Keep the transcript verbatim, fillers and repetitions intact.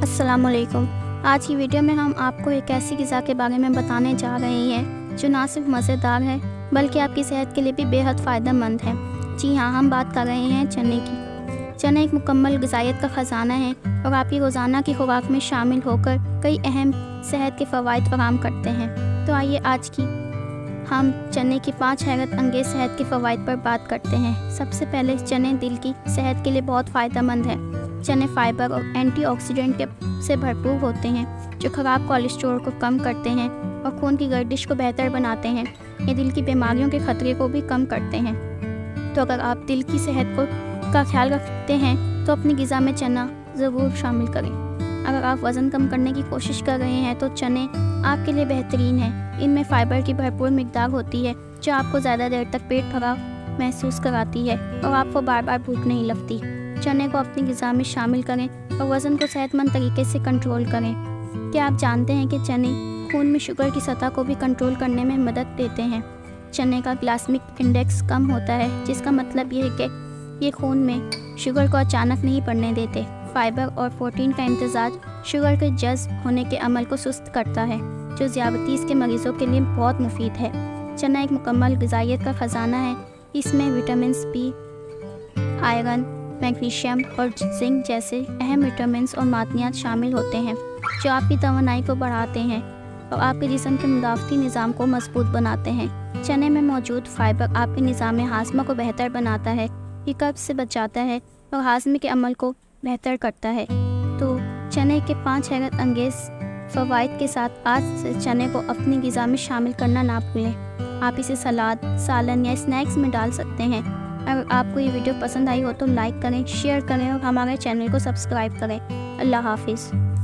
अस्सलाम वालेकुम। आज की वीडियो में हम आपको एक ऐसी ग़िज़ा के बारे में बताने जा रहे हैं जो ना सिर्फ मज़ेदार है बल्कि आपकी सेहत के लिए भी बेहद फ़ायदेमंद है। जी हाँ, हम बात कर रहे हैं चने की। चने एक मुकम्मल ग़िज़ाइयत का ख़जाना है और आपकी रोज़ाना की खुराक में शामिल होकर कई अहम सेहत के फ़वाइद फराहम करते हैं। तो आइए आज की हम चने की पाँच हैरत अंगेज़ सेहत के फ़वाइद पर बात करते हैं। सबसे पहले चने दिल की सेहत के लिए बहुत फ़ायदेमंद है। चने फाइबर और एंटीऑक्सीडेंट से भरपूर होते हैं जो ख़राब कोलेस्ट्रॉल को कम करते हैं और खून की गर्दिश को बेहतर बनाते हैं। ये दिल की बीमारियों के ख़तरे को भी कम करते हैं। तो अगर आप दिल की सेहत को का ख्याल रखते हैं तो अपनी ग़िज़ा में चना ज़रूर शामिल करें। अगर आप वज़न कम करने की कोशिश कर रहे हैं तो चने आपके लिए बेहतरीन हैं। इनमें फ़ाइबर की भरपूर मिकदार होती है जो आपको ज़्यादा देर तक पेट भरा महसूस कराती है और आपको बार बार भूख नहीं लगती। चने को अपनी ग़िज़ा में शामिल करें और वज़न को सेहतमंद तरीके से कंट्रोल करें। क्या आप जानते हैं कि चने खून में शुगर की सतह को भी कंट्रोल करने में मदद देते हैं। चने का ग्लाइसेमिक इंडेक्स कम होता है जिसका मतलब ये है कि ये खून में शुगर को अचानक नहीं बढ़ने देते। फाइबर और प्रोटीन का इम्तजाज शुगर के जज़्ब होने के अमल को सुस्त करता है जो ज़ियादतीस के मरीज़ों के लिए बहुत मुफीद है। चना एक मुकम्मल ग़िज़ाइयत का ख़जाना है। इसमें विटामिन बी, आयरन, मैग्नीशियम और जिंक जैसे अहम विटामिन और मादनियात शामिल होते हैं जो आपकी तवानाई को बढ़ाते हैं और आपके जिस्म के मुदाफ़ती निज़ाम को मजबूत बनाते हैं। चने में मौजूद फाइबर आपके निज़ाम हाज़मा को बेहतर बनाता है, ये कब्ज़ से बचाता है और हाज़मे के अमल को बेहतर करता है। तो चने के पाँच हैरत अंगेज़ फ़वाइद के साथ आज से चने को अपनी ग़िज़ा में शामिल करना ना भूलें। आप इसे सलाद, सालन या स्नैक्स में डाल सकते हैं। अगर आपको ये वीडियो पसंद आई हो तो लाइक करें, शेयर करें और हमारे चैनल को सब्सक्राइब करें। अल्लाह हाफिज़।